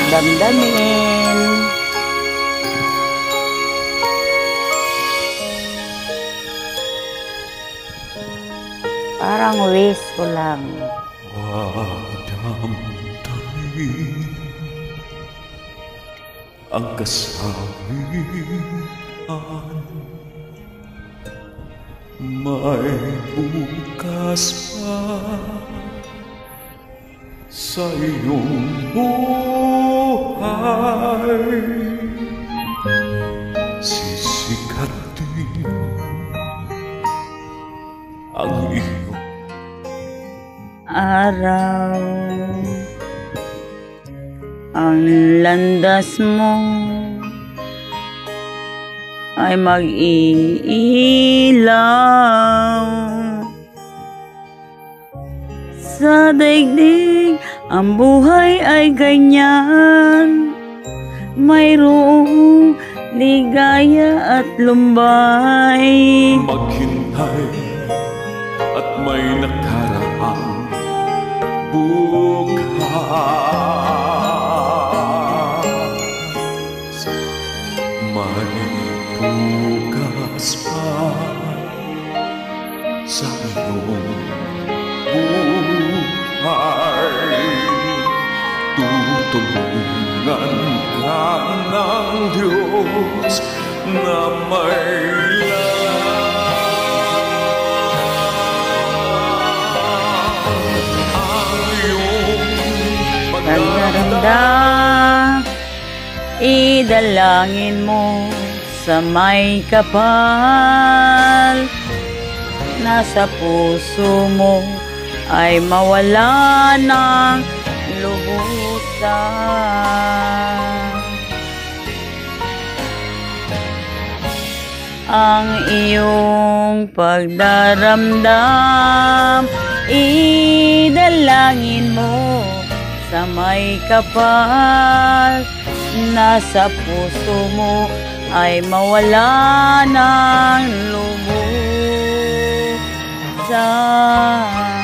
damdamin. Parang wish ko lang. Wadamdamin ang kasawian, may bukas pa sa iyong buhay. Sisikat din ang iyong araw. Ang landas mo ay mag-iilaw. Sa daigdig ang buhay ay ganyan, mayroong ligaya at lumbay. maghintay at may nakaraang bukas. May bukas pa sa iyong buhay. Tutulungan ka ng Diyos na may Pagdaranda, idalangin mo sa may kapal. Nasa puso mo ay mawala ng lubusan. Ang iyong pagdaramdam, idalangin mo sa may kapal. Nasa puso mo ay mawala ng lubusan.